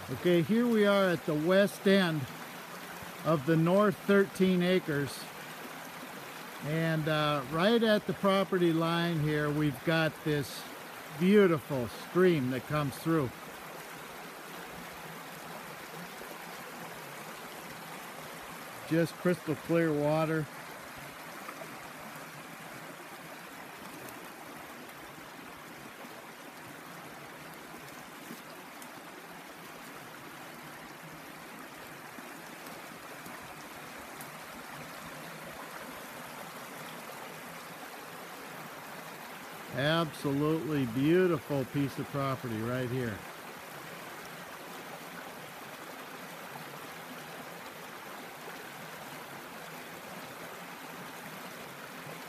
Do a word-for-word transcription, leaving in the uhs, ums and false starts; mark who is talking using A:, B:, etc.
A: Okay, here we are at the west end of the north thirteen acres. And uh, right at the property line here, we've got this beautiful stream that comes through. Just crystal clear water. Absolutely beautiful piece of property right here.